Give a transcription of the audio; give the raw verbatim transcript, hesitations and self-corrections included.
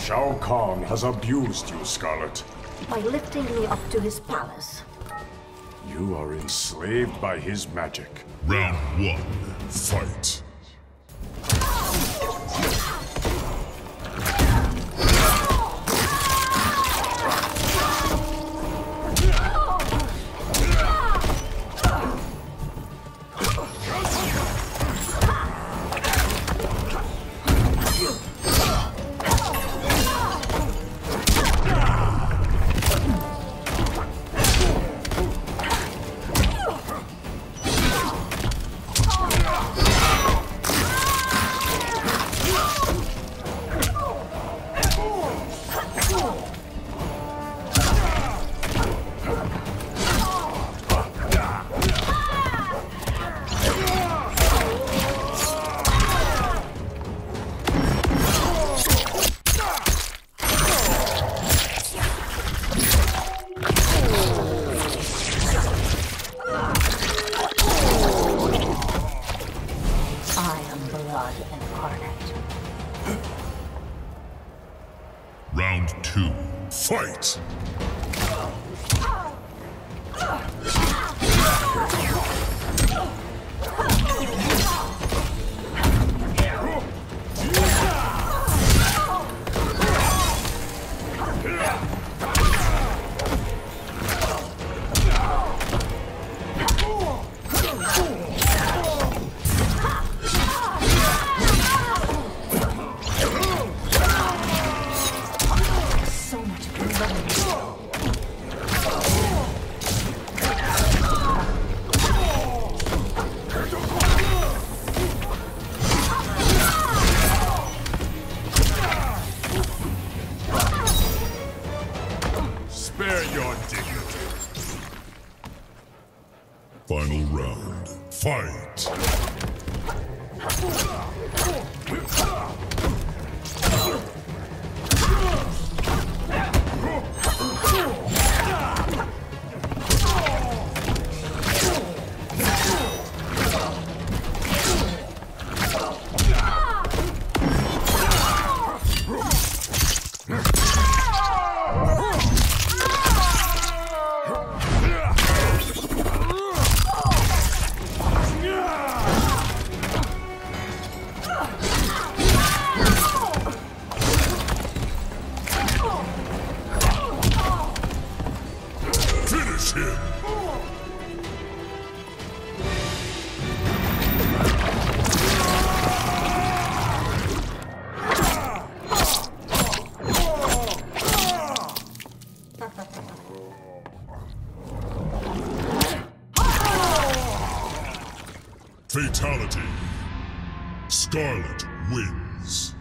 Shao Kahn has abused you, Skarlet. By lifting me up to his palace. You are enslaved by his magic. Round one, fight. Round two, fight! Spare your dignity. Final round. Fight! Finish him! Fatality. Skarlet wins.